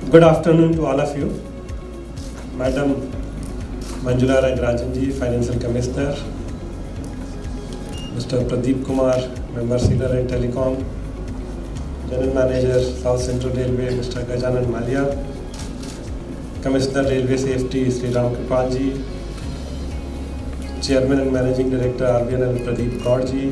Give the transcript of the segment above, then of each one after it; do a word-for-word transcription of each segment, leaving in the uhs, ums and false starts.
Good afternoon to all of you. Madam Manjula Rangarajanji, Financial Commissioner, Mister Pradeep Kumar, Member Signal and Telecom, General Manager South Central Railway, Mister Gajanan Malia, Commissioner Railway Safety, Sri Ram Kripalji, Chairman and Managing Director R V N L Pradeep Kaurji,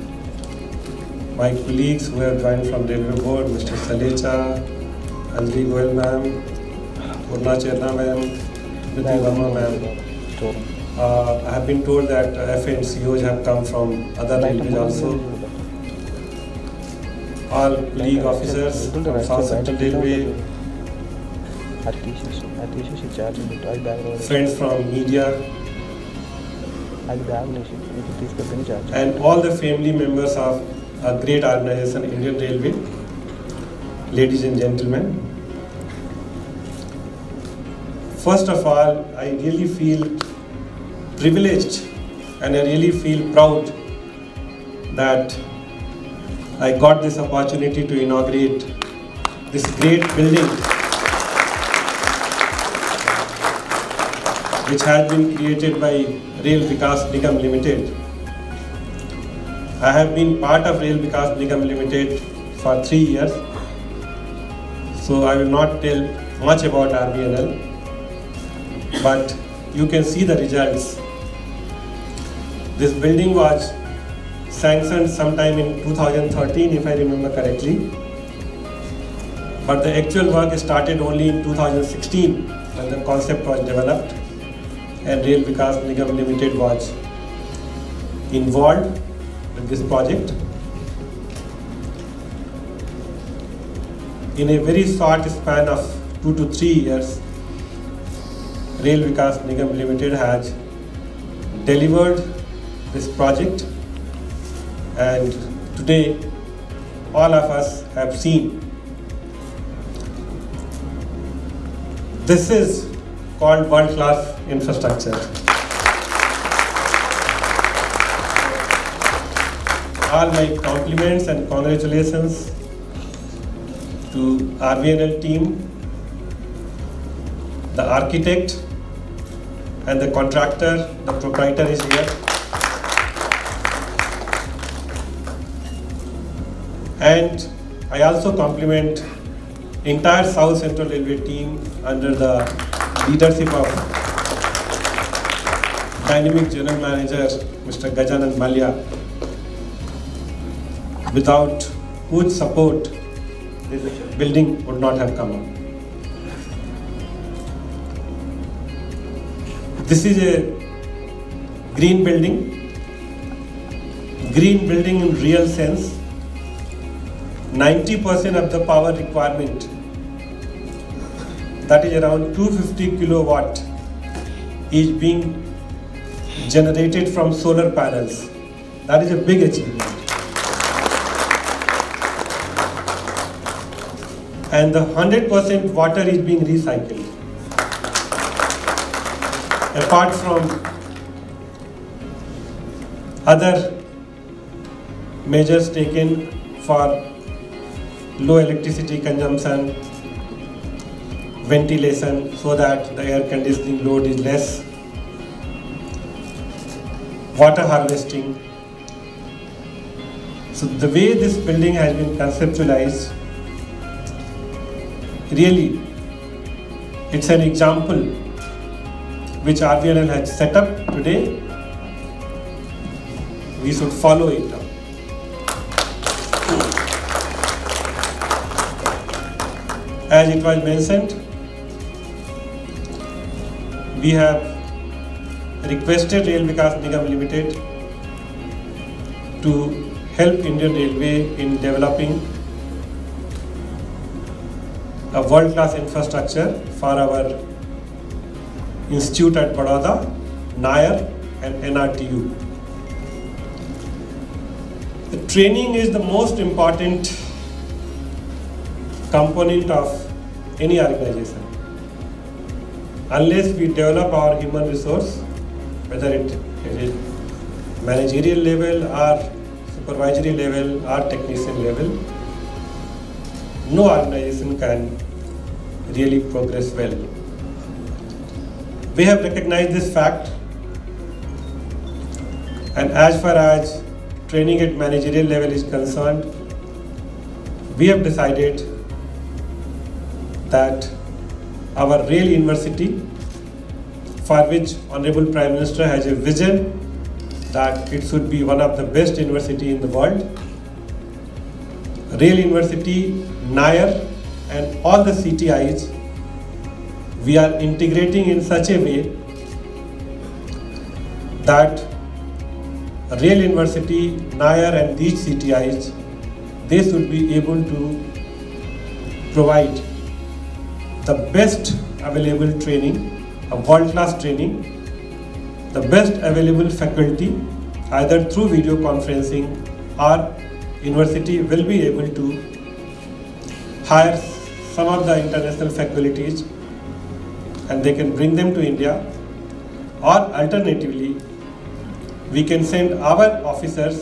my colleagues who have joined from Railway Board, Mister Salecha, Anjali Goyal ma'am, Purna Cherna ma'am, Priti Verma ma'am. Uh, I have been told that uh, F A and C Os have come from other railways also. All league officers from South Central Railway, friends from media, and all the family members of a great organization, Indian Railway. Ladies and gentlemen, first of all, I really feel privileged and I really feel proud that I got this opportunity to inaugurate this great building which has been created by Rail Vikas Nigam Limited. I have been part of Rail Vikas Nigam Limited for three years. So I will not tell much about R V N L, but you can see the results. This building was sanctioned sometime in two thousand thirteen, if I remember correctly, but the actual work started only in two thousand sixteen when the concept was developed and Rail Vikas Nigam Limited was involved with this project. In a very short span of two to three years, Rail Vikas Nigam Limited has delivered this project, and today all of us have seen. This is called world-class infrastructure. All my compliments and congratulations to R V N L team, the architect and the contractor, the proprietor is here. And I also compliment entire South Central Railway team under the leadership of Dynamic General Manager Mister Gajanan Malia, without whose support this building would not have come up. This is a green building, green building in real sense. ninety percent of the power requirement, that is around two hundred fifty kilowatt, is being generated from solar panels. That is a big achievement. And the one hundred percent water is being recycled. Apart from other measures taken for low electricity consumption, ventilation so that the air conditioning load is less, water harvesting. So the way this building has been conceptualized, really, it's an example which R V N L has set up today. We should follow it up. As it was mentioned, we have requested Rail Vikas Nigam Limited to help Indian Railway in developing a world-class infrastructure for our institute at Baroda, N A Y A R and N R T U. The training is the most important component of any organization. Unless we develop our human resource, whether it is managerial level or supervisory level or technician level, no organization can really progress well. We have recognized this fact, and as far as training at managerial level is concerned, we have decided that our Rail University, for which Honorable Prime Minister has a vision that it should be one of the best university in the world, Rail University, Nair and all the C T Is, we are integrating in such a way that Rail University, Nair and these C T Is, they should be able to provide the best available training, a world-class training, the best available faculty, either through video conferencing or university will be able to hire some of the international faculties and they can bring them to India, or alternatively, we can send our officers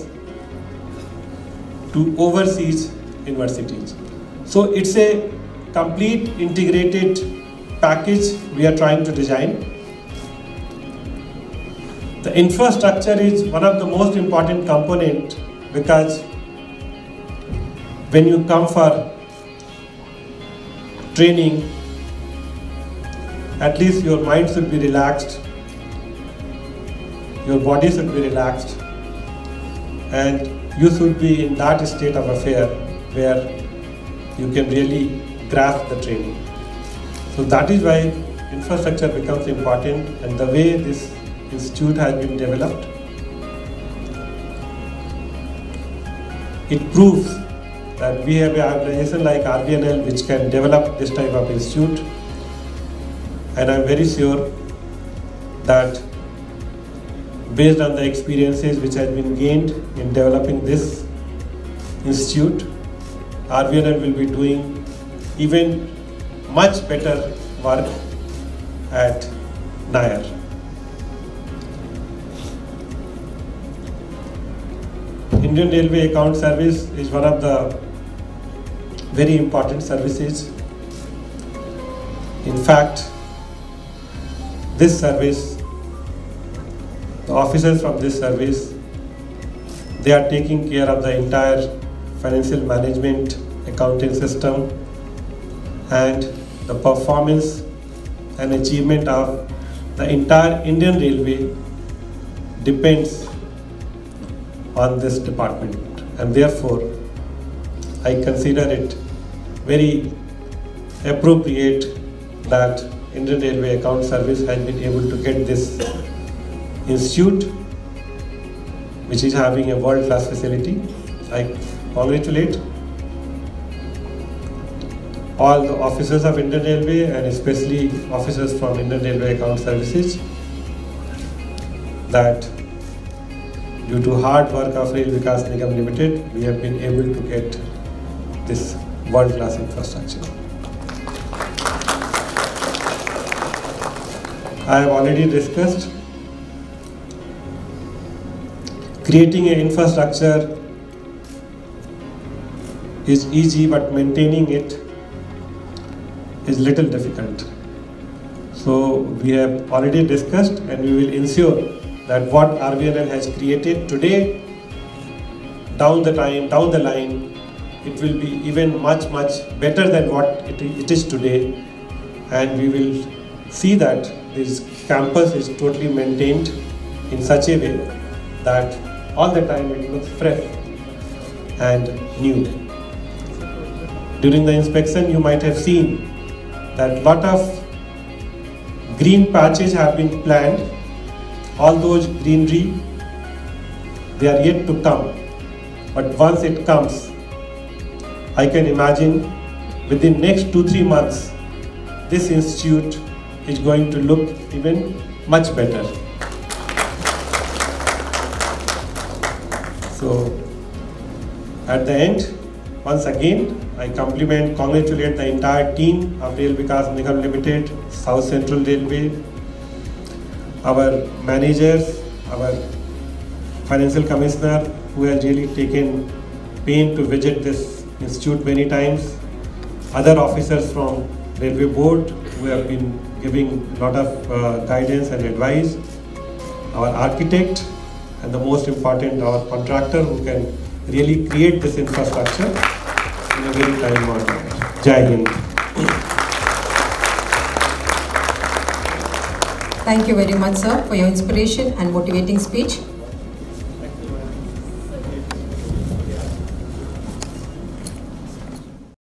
to overseas universities. So it's a complete integrated package we are trying to design. The infrastructure is one of the most important component, because when you come for training, at least your mind should be relaxed, your body should be relaxed, and you should be in that state of affair where you can really grasp the training. So that is why infrastructure becomes important, and the way this institute has been developed, it proves that we have an organization like R V N L which can develop this type of institute, and I am very sure that based on the experiences which has been gained in developing this institute, R V N L will be doing even much better work at Nair. Indian Railway Account Service is one of the very important services. In fact, this service, the officers from this service, they are taking care of the entire financial management, accounting system, and the performance and achievement of the entire Indian Railway depends on this department, and therefore I consider it very appropriate that Indian Railway Account Service has been able to get this institute, which is having a world-class facility. I congratulate all the officers of Indian Railway and especially officers from Indian Railway Account Services that due to hard work of Rail Vikas Nigam Limited, we have been able to get this world-class infrastructure. I have already discussed creating an infrastructure is easy, but maintaining it is little difficult. So we have already discussed, and we will ensure that what R V N L has created today, down the time, down the line, it will be even much, much better than what it, it is today. And we will see that this campus is totally maintained in such a way that all the time it looks fresh and new. During the inspection, you might have seen that lot of green patches have been planned. All those greenery, they are yet to come. But once it comes, I can imagine within next two, three months, this institute is going to look even much better. So, at the end, once again, I compliment, congratulate the entire team of Rail Vikas Nigam Limited, South Central Railway, our managers, our financial commissioner who has really taken pain to visit this institute many times, other officers from Railway Board, who have been giving a lot of uh, guidance and advice, our architect, and the most important, our contractor, who can really create this infrastructure in a very time-bound manner. Jai Hind. Thank you very much, sir, for your inspiration and motivating speech.